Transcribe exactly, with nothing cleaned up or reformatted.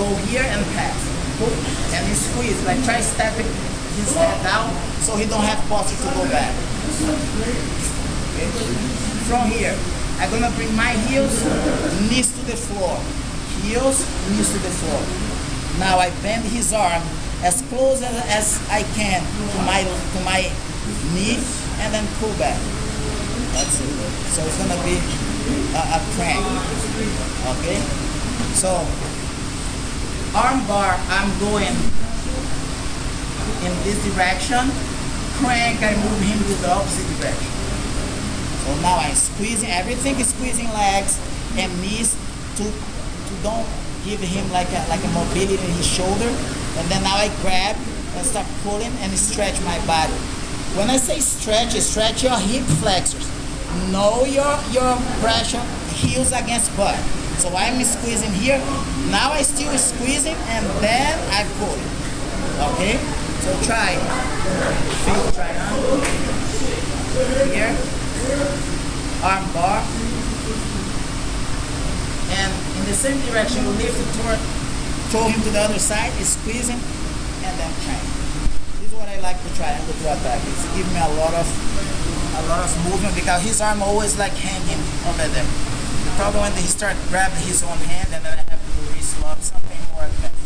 go here and pass. And you squeeze, like try stepping his head down so he don't have posture to go back. Okay. From here, I'm gonna bring my heels, knees to the floor. Heels, knees to the floor. Now I bend his arm as close as, as I can to my to my knee and then pull back. That's it. So it's gonna be a, a crank. Okay? So arm bar, I'm going in this direction. Crank, I move him to the opposite direction. So now I'm squeezing, everything is squeezing legs and knees to, to don't give him like a, like a mobility in his shoulder. And then now I grab and start pulling and stretch my body. When I say stretch, stretch your hip flexors. Know your, your pressure, heels against butt. So I'm squeezing here. Now I still squeezing and then I pull. Okay? So try. Feel, try now. Here. Arm bar. And in the same direction, you lift it toward, throw him to the other side, squeezing, and then crank. This is what I like to triangle to attack. It's give me a lot of a lot of movement because his arm always like hanging over there. The problem when he start grabbing his own hand and then I have to do wrist lock, something more advanced.